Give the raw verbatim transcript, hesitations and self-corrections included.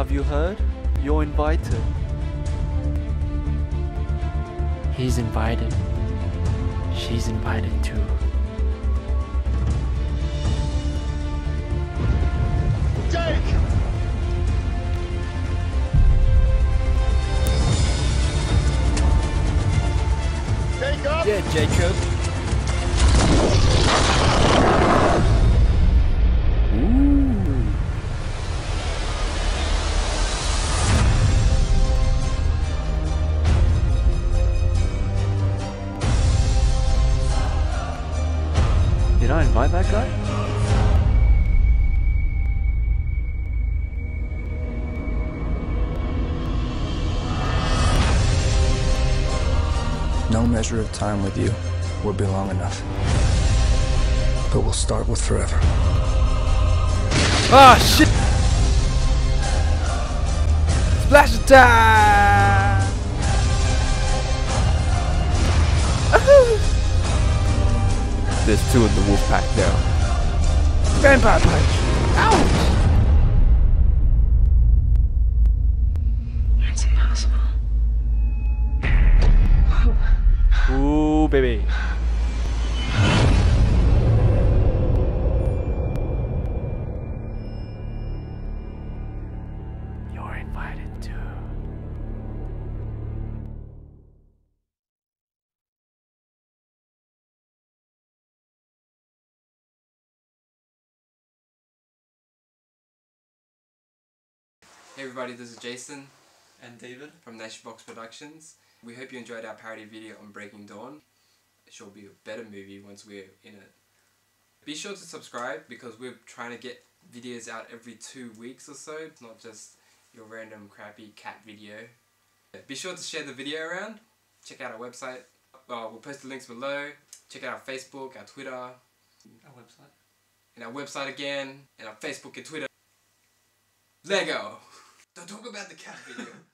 Have you heard? You're invited. He's invited. She's invited too. Jake! Jacob! Yeah, Jacob. Ooh. Did I invite that guy? No measure of time with you will be long enough. But we'll start with forever. Ah, shit! Splash attack! There's two in the wolf pack now. Vampire punch! Ouch! It's impossible. Ooh, baby. You're invited too. Hey everybody, this is Jason And David? from Nashbox Productions. We hope you enjoyed our parody video on Breaking Dawn. It shall be a better movie once we're in it. Be sure to subscribe because we're trying to get videos out every two weeks or so. It's not just your random crappy cat video. Be sure to share the video around. Check out our website. Uh, we'll post the links below. Check out our Facebook, our Twitter. Our website. And our website again. And our Facebook and Twitter. Lego! Don't talk about the cat video.